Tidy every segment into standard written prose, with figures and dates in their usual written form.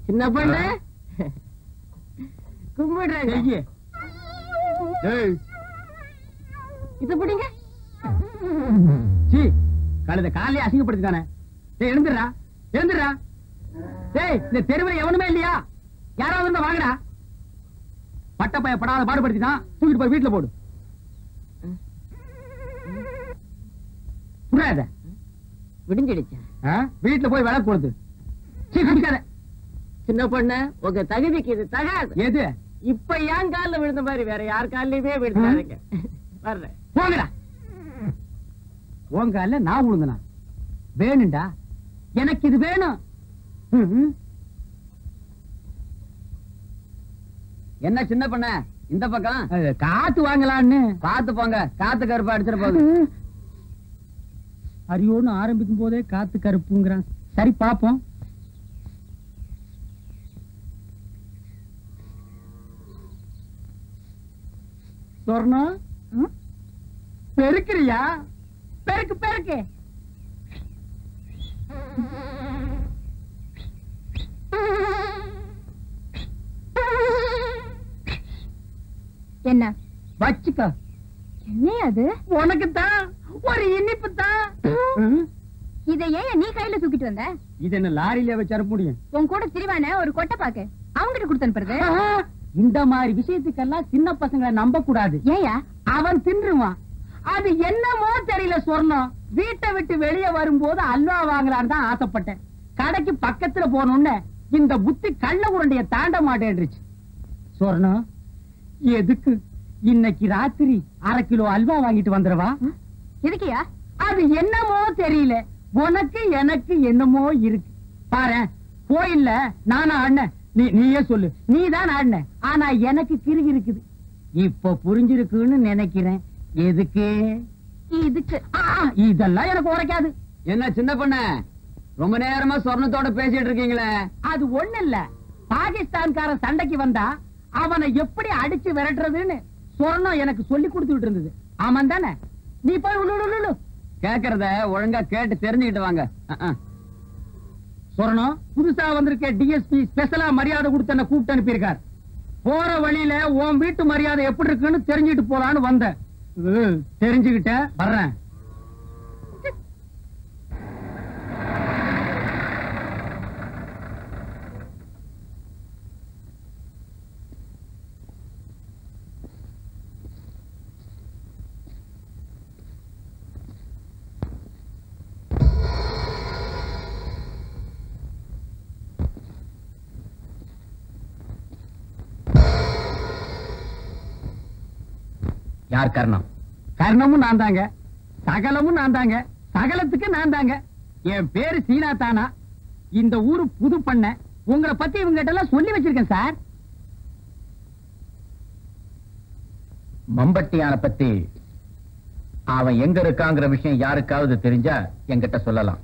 சின்ன பொண்ணு கும்பிடுறாங்க. இது பிடிங்க. கழுத காலையே அசிங்கப்படுத்திட்டானே. எழுந்துடுறா எழுந்துடுறா. இந்த தெருவில் எவனுமே இல்லையா? யாராவது இருந்தா வாங்கடா. பட்டப்பைய படாத பாடுபடுத்திதான் தூக்கிட்டு போய் வீட்டுல போடு. விடிஞ்சிடுச்சு. வீட்டுல போய் விளக்கு கொடுத்து குடிக்காத. சின்ன பொண்ணு உங்க தகுதிக்கு இது தகாது. எது? இப்ப ஏன் காலில் விழுந்த மாதிரி வேற யார் காலிலுமே விழுந்தாருங்க. வர்றேன் போங்கடா. உங்க கால நான் விழுந்தனா? வேணும்டா, எனக்கு இது வேணும். என்ன சின்ன பண்ண இந்த பக்கம் காத்து வாங்கலான்னு? காத்து போங்க, காத்து கருப்பு அடிச்சிட போகுது. அரியோன்னு ஆரம்பிக்கும் போதே காத்து கருப்புங்கிறான். சரி பாப்போம். சொர்ணம் பெருக்கிறியா? பெருக்கு பெருக்கு. என்ன வச்சுக்க. என்ன அது? உனக்குத்தான் ஒரு இனிப்பு தான். இதை ஏன் நீ கையில தூக்கிட்டு வந்த? இது என்ன லாரியில வச்சு அனுப்ப முடியும்? உன் கூட திரிவான ஒரு கொட்டை பாக்கு அவங்கிட்ட கொடுத்து அனுப்புறது. இந்த மாதிரி விஷயத்துக்கெல்லாம் சின்ன பசங்களை நம்ப கூடாது. ஏயா? அவன் தின்றுவான். அது என்னமோ தெரியல சொர்ணம். வீட்டை விட்டு வெளியே வரும்போது அல்வா வாங்கலான்னு தான் ஆசைப்பட்டேன். கடைக்கு பக்கத்துல போனோன்னு இந்த புத்தி கள்ள உருண்டைய தாண்ட மாட்டேன்றுச்சு. சொர்ணம் எதுக்கு இன்னைக்கு ராத்திரி 1/2 கிலோ அல்வா வாங்கிட்டு வந்துடவா? எதுக்கியா? அது என்னமோ தெரியல. உனக்கு எனக்கு என்னமோ இருக்கு பாரு. கோயில்ல நானா ஆடின, நீயே சொல்லு. நீதான் ஆடின. ஆனா எனக்கு கிறுகி இருக்குது. இப்ப புரிஞ்சிருக்குன்னு நினைக்கிறேன். எதுக்கு? இதுக்கு. இதெல்லாம் எனக்கு உரைக்காது. என்ன சின்ன பொண்ண ரொம்ப நேரமா சொர்ணத்தோட பேசிட்டு இருக்கீங்களே? அது ஒண்ணு இல்ல. பாகிஸ்தான்காரன் சண்டைக்கு வந்தா அவனை எப்படி அடிச்சு விரட்டுறதுன்னு சொர்ணம் எனக்கு சொல்லி கொடுத்துட்டு இருந்தது. ஆமாம் தானே? நீ போய் உள்ளு. கேக்குறத ஒழுங்கா கேட்டு தெரிஞ்சுக்கிட்டு வாங்க. சொர்ணம் புதுசா வந்திருக்க டிஎஸ்பி ஸ்பெஷலா மரியாதை கொடுத்து என்ன கூப்பிட்டு அனுப்பியிருக்கார். போற வழியில உன் வீட்டு மரியாதை எப்படி இருக்குன்னு தெரிஞ்சுட்டு போலான்னு வந்தேன். தெரிஞ்சுக்கிட்ட வர்றேன். யார் கர்ணம்? கர்ணமும் நான் தாங்க, சகலமும் நான் தாங்க, சகலத்துக்கு நான் தாங்க. என் பேரு சீனா தானா. இந்த ஊரு புது பண்ண. உங்களை பத்தி இவங்க கிட்ட எல்லாம் சொல்லி வச்சிருக்கேன் சார். மம்பட்டியான பத்தி அவன் எங்க இருக்காங்கிற விஷயம் யாருக்காவது தெரிஞ்சா என்கிட்ட சொல்லலாம்.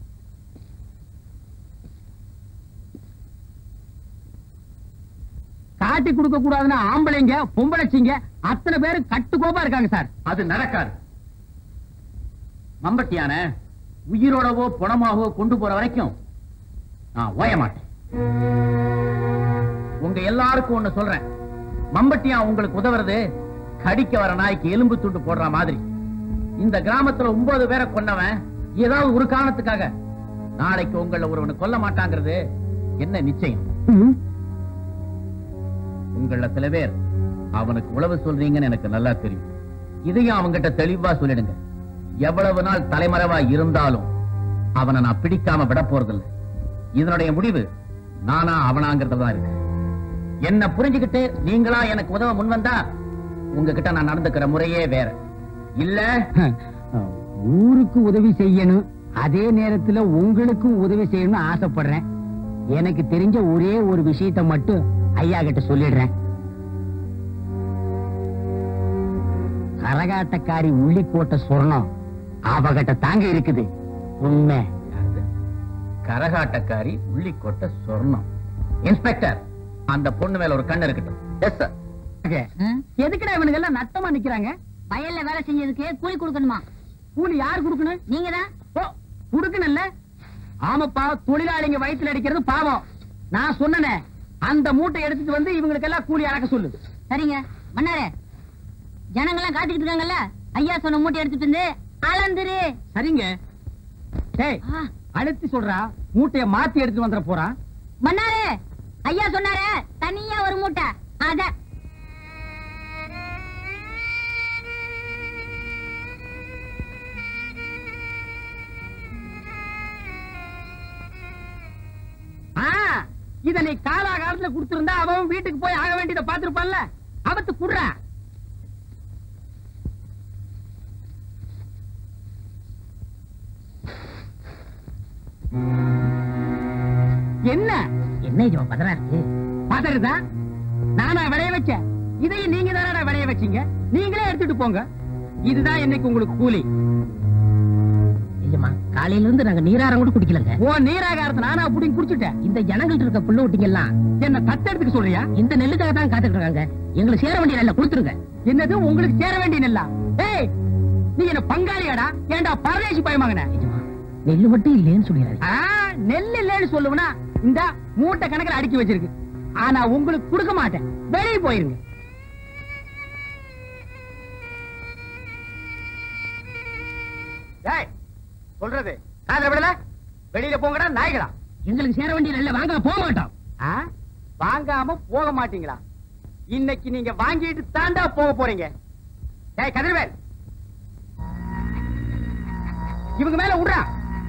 காட்டி கொடுக்க கூடாதுன்னு ஆம்பளைங்க பொம்பளைச்சிங்க அத்தனை பேரு கட்டுக்கோப்பா இருக்காங்க சார். அது நடக்காது. மம்பட்டியான உயிரோடவோ பணமாவோ கொண்டு போற வரைக்கும் நான் ஓய மாட்டேன். உங்க எல்லாருக்கும் ஒண்ணு சொல்றேன். மம்பட்டியா உங்களுக்கு உதவுறது கடிக்க வர நாய்க்கு எலும்பு துண்டு போடுற மாதிரி. இந்த கிராமத்துல 9 பேரை கொன்னவன் ஏதாவது ஒரு காரணத்துக்காக நாளைக்கு உங்களை ஒருவனை கொல்ல மாட்டாங்கிறது என்ன நிச்சயம்? உங்கள சில பேர் அவனுக்கு உளவு சொல்றீங்கன்னு எனக்கு நல்லா தெரியும். இதையும் அவங்கிட்ட தெளிவா சொல்லிடுங்க. எவ்வளவு நாள் தலைமறைவா இருந்தாலும் அவனை நான் பிடிக்காம விட போறதில்லை. இதனுடைய முடிவு நானா அவனாங்கிறதுதான் இருக்கு. என்ன புரிஞ்சுக்கிட்டு நீங்களா எனக்கு உதவ முன்வந்தா உங்ககிட்ட நான் நடந்துக்கிற முறையே வேற. இல்ல ஊருக்கு உதவி செய்யணும், அதே நேரத்துல உங்களுக்கும் உதவி செய்யணும்னு ஆசைப்படுறேன். எனக்கு தெரிஞ்ச ஒரே ஒரு விஷயத்தை மட்டும் ஐயா கிட்ட சொல்லிடுறேன். கரகாட்டக்காரி உள்ளிக்கோட்டை சொர்ணம் அவகிட்ட தாங்க இருக்குது. உண்மை. கரகாட்டக்காரி உள்ளிக்கோட்டை சொர்ணம். இன்ஸ்பெக்டர், அந்த பொண்ணு மேல ஒரு கண்ணு இருக்கட்டும். Yes sir. எதுக்குடா இவனுக்கு எல்லாம் நட்டமா நிக்கிறாங்க? வயல்ல வேலை செஞ்சதுக்கு கூலி கொடுக்கணுமா? கூலி யாரு கொடுக்கணும்? நீங்க தான். கொடுக்கணும்ல. ஆமாப்பா, தொழிலாளிங்க வயிற்றுல அடிக்கிறது பாவம். நான் சொன்னனே அந்த மூட்டை எடுத்துட்டு வந்து இவங்களுக்கு எல்லாம் கூலி அடக்க சொல்லு. சரிங்க மன்னாரே, ஜனங்கள்லாம் காத்துக்கிட்டு இருக்காங்கல்ல, ஐயா சொன்ன மூட்டை எடுத்துட்டு வந்து அளந்துரு. சரிங்க. டேய் அழுத்தி சொல்றா, மூட்டைய மாத்தி எடுத்து வந்துட போறான். மன்னாரே, ஐயா சொன்னாரே தனியா ஒரு மூட்டை, அத இத நீ காலாகாலத்துல கொடுத்திருந்தா அவன் வீட்டுக்கு போய் ஆக வேண்டியதை பாத்துருப்பான்ல. அவத்து குடுறா. என்ன என்ன பதறா இருக்கு? பதறுதா? நானா விளைய வச்சேன்? இதையும் நீங்க தானடா விளைய வச்சீங்க. நீங்களே எடுத்துட்டு போங்க. இதுதான் இன்னைக்கு உங்களுக்கு கூலி. காலையில இருந்து நாங்க நீராரம் கூட குடிக்கலங்க. ஓ நீராகாரத்தை நானா அப்படி குடிச்சுட்டேன். இந்த ஜனங்கள்ட்ட இருக்க புள்ள ஊட்டிங்க எல்லாம் என்ன தத்தெடுத்துக்க சொல்றியா? இந்த நெல்லுக்காக தான் காத்துட்டு இருக்காங்க. எங்களுக்கு சேர வேண்டிய நெல்லை கொடுத்துருங்க. என்னது உங்களுக்கு சேர வேண்டிய நெல்லா? ஏய் நீ என்ன பங்காளியாடா? ஏண்டா பரதேசி பயமாங்கன? நெல்லு மட்டும் இல்லைன்னு சொல்லிடுறாரு. நெல் இல்லைன்னு சொல்லுவனா இந்த மூட்டை கணக்கில் அடுக்கி வச்சிருக்கு. ஆனா உங்களுக்கு கொடுக்க மாட்டேன். வெளியே போயிருங்க. சொல்றது காதுல விடல. வெளியில போங்கடா நாய்களா. எங்களுக்கு சேர வேண்டிய நெல்லை வாங்க போக மாட்டோம். வாங்காம போக மாட்டீங்களா? இன்னைக்கு நீங்க வாங்கிட்டு தாண்டா போக போறீங்க. ஏய் கதிர்வேல், இவங்க மேல விடுறா.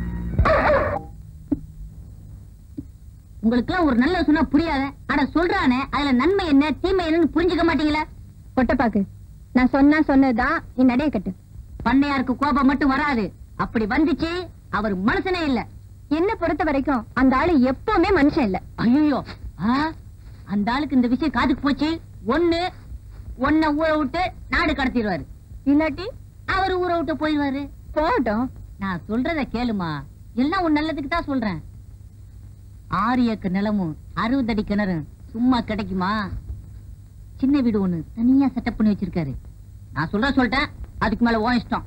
உங்களுக்கு எல்லாம் ஒரு நல்ல சொன்னா புரியாத. அட சொல்றானே, அதுல நன்மை என்ன தீமை என்னன்னு புரிஞ்சுக்க மாட்டீங்களா? கொட்டப்பாக்கு, நான் சொன்னா சொன்னதுதான் நீ நடைய கட்டு. பண்ணையாருக்கு கோபம் மட்டும் வராது. அப்படி வந்துச்சு அவர் மனுஷனே இல்ல. என்ன பொறுத்த வரைக்கும் அந்த ஆளு எப்பவுமே மனுஷன் இல்ல. ஐயோ, அந்த ஆளுக்கு இந்த விஷயம் காதுக்கு போச்சு. ஒன்ன ஊரை விட்டு நாடு கடத்திடுவாரு. இல்லாட்டி அவர் ஊரை விட்டு போயிடுவாரு. போகட்டும், நான் சொல்றத கேளுமா. எல்லாம் உன் நல்லதுக்கு தான் சொல்றேன். 6 ஏக்கர் நிலமும் 60 அடி கிணறு சும்மா கிடைக்குமா? சின்ன வீடு ஒண்ணு தனியா செட்டப் பண்ணி வச்சிருக்காரு. நான் சொல்லிட்டேன். அதுக்கு மேல உன் இஷ்டம்.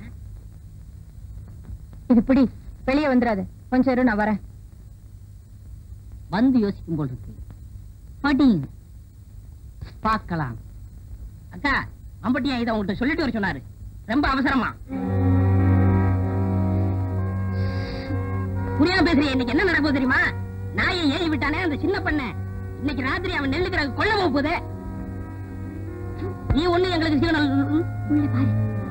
இது பிடி, வெளியே வந்துடாது. கொஞ்சம் இரு, நான் வரேன். வந்து யோசிக்கும் போல் இருக்கு. படி பார்க்கலாம். அக்கா அம்பட்டியா இதை உங்கள்கிட்ட சொல்லிட்டு வர சொன்னாரு. ரொம்ப அவசரமா. புரியாம பேசுறீங்க. இன்னைக்கு என்ன நடக்கும் தெரியுமா? நாயை ஏறி விட்டானே அந்த சின்ன பண்ண. இன்னைக்கு ராத்திரி அவன் நெல்லுக்கிற கொள்ள போகுது. நீ ஒண்ணு எங்களுக்கு சிவனல் பாரு.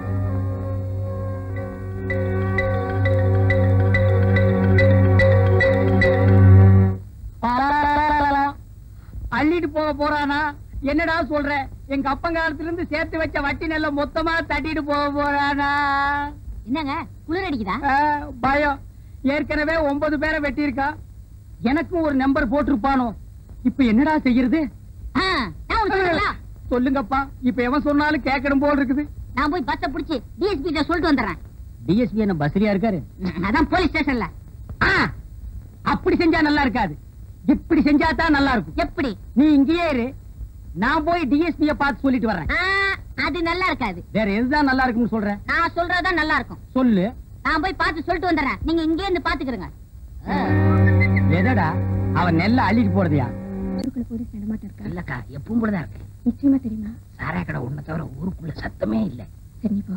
அள்ளிட்டு போக போறானா? என்னடா சொல்ற? எங்க அப்பங்காலத்துல இருந்து சேர்த்து வச்ச வட்டி நெல்ல மொத்தமா தட்டிட்டு போக போறானா? என்னங்க குளிர் அடிக்குதா? பயம். ஏற்கனவே 9 பேரை வெட்டி இருக்கா. எனக்கும் ஒரு நம்பர் போட்டிருப்பானோ. இப்ப என்னடா செய்யறது? சொல்லுங்கப்பா. இப்ப எவன் சொன்னாலும் கேட்கணும் போல் இருக்குது. நான் போய் பஸ்ஸ புடிச்சு டிஎஸ்பி கிட்ட சொல்லிட்டு வந்துடுறேன். டிஎஸ்பி என்ன பஸ்லியா இருக்காரு? அதான் போலீஸ் ஸ்டேஷன்ல. அப்படி செஞ்சா நல்லா இருக்காது. இப்படி செஞ்சா தான் நல்லா இருக்கும். எப்படி? நீ இங்கேயே இரு, நான் போய் டிஎஸ்பிய பார்த்து சொல்லிட்டு வரேன். அது நல்லா இருக்காது. வேற எதுதான் நல்லா இருக்கும்னு சொல்றேன்? நான் சொல்றதுதான் நல்லா இருக்கும். சொல்லு. நான் போய் பார்த்து சொல்லிட்டு வந்துடுறேன். நீங்க இங்கே இருந்து பாத்துக்கிறீங்க. எதடா அவன் நெல்ல அள்ளிட்டு போறதையா? போலீஸ் நடமாட்டம் இருக்கா? இல்லக்கா, எப்பவும் போலதான் இருக்கு. நிச்சயமா தெரியுமா? சாராய கடை ஒண்ணு தவிர ஊருக்குள்ள சத்தமே இல்ல. சரி நீ போ.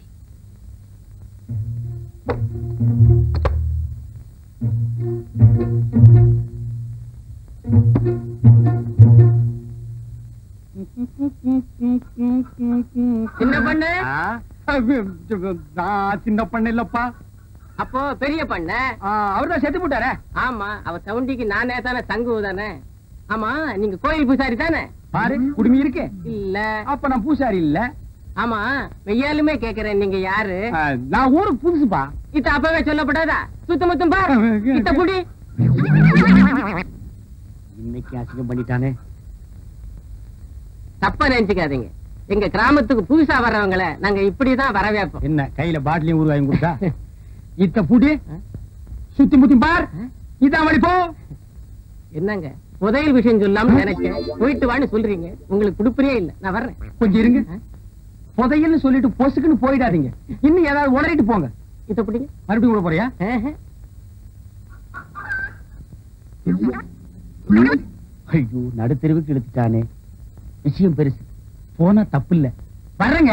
சின்ன பண்ணு? சின்ன பண்ண இல்லப்பா. அப்போ பெரிய பண்ண அவர்தான் செத்து போட்டாரே. ஆமா, அவ சவுண்டிக்கு நானே தானே தங்குவு தானே. ஆமா, நீங்க கோயில் பூசாரி தானே? பாரு, குடுமி இருக்கு. இல்ல, அப்ப நான் பூசாரி இல்ல. ஆமா, மெய்யாலுமே கேக்குறேன், நீங்க யாரு? நான் ஊருக்கு புதுசுப்பா. இத்த அப்பவே சொல்லப்படாதா? சுத்தமுத்தும் பாரு. இத்த புடி. இன்னைக்கு அசிங்கம் பண்ணிட்டானே. தப்பா நினைச்சுக்காதீங்க. எங்க கிராமத்துக்கு புதுசா வர்றவங்களை நாங்க இப்படிதான் வரவேற்போம். என்ன கையில பாட்டிலையும் ஊறுகாயும் கொடுத்தா? இத்த புடி, சுத்தி முத்தி பார். இதான் வழி போ. என்னங்க புதையல் விஷயம் சொல்லாம நினைச்சேன். போயிட்டு வான்னு சொல்றீங்க. உங்களுக்கு குடுப்பறியே இல்ல. நான் வர்றேன். கொஞ்சம் இருங்க. புதையல்னு சொல்லிட்டு பொசுக்குன்னு போயிடாதீங்க. இன்னும் ஏதாவது உளறிட்டு போங்க. இத பிடிங்க. மறுபடியும் கூட போறியா? ஐயோ, நடுத்தெருவுக்கு இழுத்துட்டானே. விஷயம் பெருசு, போனா தப்பு இல்ல. வர்றேங்க.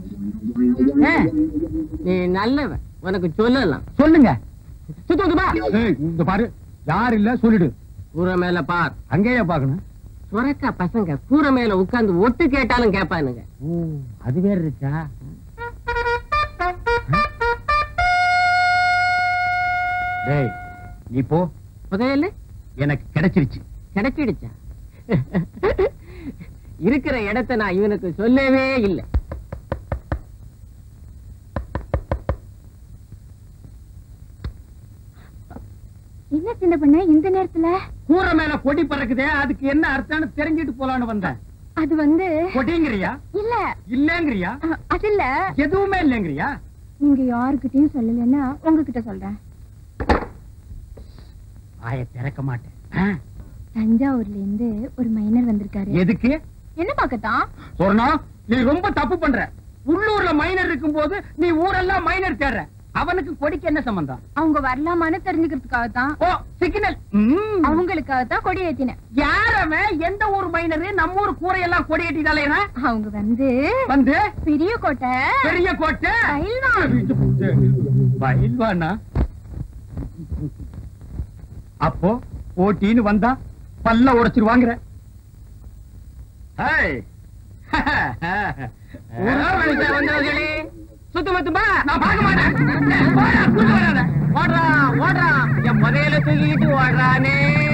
நீ நல்லவன், உனக்கு சொல்லலாம். சொல்லுங்க. இந்த பாரு, யார் இல்ல சொல்லிடு. கூரை மேல பார். அங்கேயே பாக்கணும். சுரக்கா பசங்க கூரை மேல உட்கார்ந்து ஒட்டு கேட்டாலும் கேட்பானுங்க. ஓ, அது வேற இருக்கா? டேய், நீ போ. புதையல எனக்கு கிடைச்சிருச்சு. கிடைச்சிடுச்சா? இருக்கிற இடத்தை நான் இவனுக்கு சொல்லவே இல்லை. என்ன சின்ன பண்ண இந்த நேரத்துல? கூரை மேல கொடி பறக்குதே, அதுக்கு என்ன அர்த்தம்னு தெரிஞ்சிட்டு போலான்னு வந்தேன். அது வந்து கொடிங்கிறியா இல்ல இல்லங்கிறியா? அது இல்ல. எதுவுமே இல்லங்கிறியா? நீங்க யாருக்கிட்டையும் சொல்லலன்னா உங்ககிட்ட சொல்றேன். ஆய திறக்க மாட்டேன். தஞ்சாவூர்ல இருந்து ஒரு மைனர் வந்திருக்காரு. எதுக்கு? என்ன பாக்கத்தான்? சொன்னா நீ ரொம்ப தப்பு பண்ற. உள்ளூர்ல மைனர் இருக்கும் போது நீ ஊரெல்லாம் மைனர் தேடுற. அவனுக்கு கொடிக்கு என்ன சம்பந்தம்? அவங்க வரலாமான்னு தெரிஞ்சுக்கிறதுக்காகத்தான். ஓ, சிக்னல். அவங்களுக்காகத்தான் கொடி ஏத்தினேன். யாரவன்? எந்த ஊர் மைனரு? நம்ம ஊர் கூரையெல்லாம் கொடி ஏற்றிட்டாலேனா? அவங்க வந்து வந்து பெரிய கோட்டை. பெரிய கோட்டை பயில்வானா? அப்போ போட்டின்னு வந்தா பல்ல உடைச்சிருவாங்கிற. வந்தவர்களே, சுத்தமத்துமா நான் பார்க்க மாட்டேன். ஓடுறா ஓடுறா, என் புதையல தூக்கிட்டு ஓடுறானே.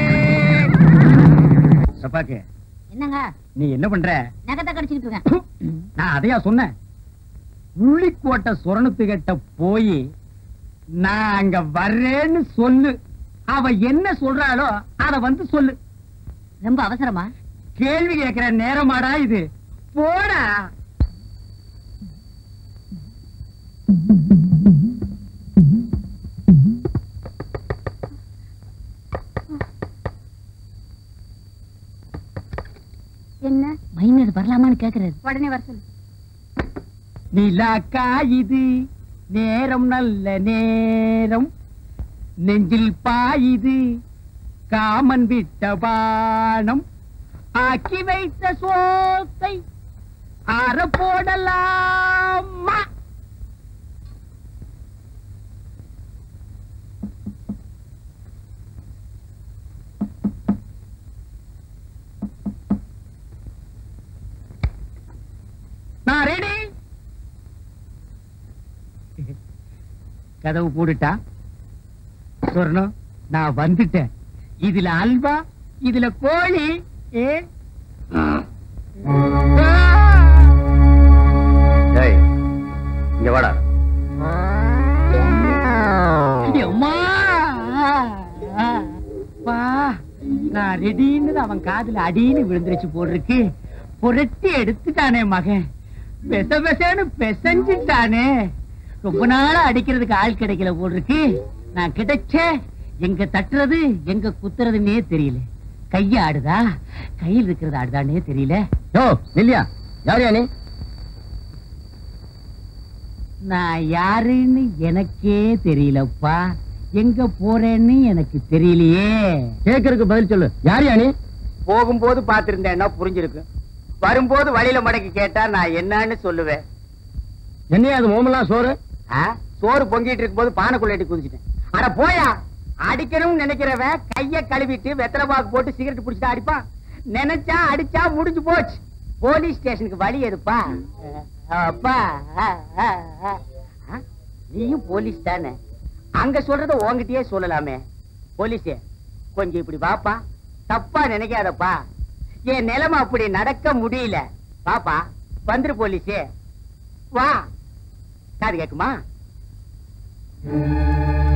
சப்பாக்கு, என்னங்க நீ என்ன பண்ற? நகத்தை கடிச்சுக்கிட்டு இருக்கேன். நான் அதையா சொன்னேன். உள்ளிக்கோட்டை சுரணத்துக்கிட்ட போய் நான் அங்க வர்றேன்னு சொல்லு. அவ என்ன சொல்றாளோ அத வந்து சொல்லு. ரொம்ப அவசரமா? கேள்வி கேட்கிற நேரமாடா இது? போடா. என்ன? மைனர் வரலாமான்னு கேக்குறது. உடனே வர சொல்லு. நிலாக்கா இது நேரம் நல்ல நேரம், நெஞ்சில் பாயுது காமன் விட்ட பானம், ஆக்கி வைத்த சோத்தை ஆற போடலாமா? நான் ரெடி. கதவு போட்டுட்டா? சொர்ணம், நான் வந்துட்டேன். இதுல அல்வா, இதுல கோழி. இங்க வாடா. நான் ரெடின்னு அவன் காதுல அடின்னு விழுந்துருச்சு போடுறக்கு. புரட்டி எடுத்துட்டானே மகன், பெச பெசன்னு பெசஞ்சிட்டானே. ரொம்ப நாளா அடிக்கிறதுக்கு ஆள் கிடைக்கல போடுறக்கு. நான் கிடைச்ச எங்க தட்டுறது எங்க குத்துறதுன்னே தெரியல. கைய ஆடுதா, கையில் இருக்கிறது ஆடுதானே தெரியல. யோ நில்லியா, யார் யானே? நான் யாருன்னு எனக்கே தெரியலப்பா. எங்க போறேன்னு எனக்கு தெரியலையே. கேக்குறதுக்கு பதில் சொல்லு. யார் யானே? போகும்போது பாத்திருந்தேன்னா புரிஞ்சிருக்கு. வரும்போது வழியில மடக்கி கேட்டா நான் என்னன்னு சொல்லுவேன். என்னையா அது மோமெல்லாம் சோறு? சோறு பொங்கிட்டு இருக்கும் போது பானைக்குள்ள எட்டி குதிச்சிட்டேன். அட போயா, அடிக்கணும்னு நினைக்கிறவன் கைய கழுவிட்டு வெத்தலை பாக்கு போட்டு சிகரெட் பிடிச்சிட்டு அடிப்பான். நினைச்சா அடிச்சா முடிஞ்சு போச்சு. போலீஸ் ஸ்டேஷனுக்கு வழி எதுப்பா? அப்பா, நீயும் போலீஸ் தானே? அங்க சொல்றத உன்கிட்டயே சொல்லலாமே. போலீஸே, கொஞ்சம் இப்படி வாப்பா. தப்பா நினைக்காதப்பா. என் நிலைமை அப்படி நடக்க முடியல. பாப்பா, வந்துரு போலீஸே, வா. காது கேக்குமா?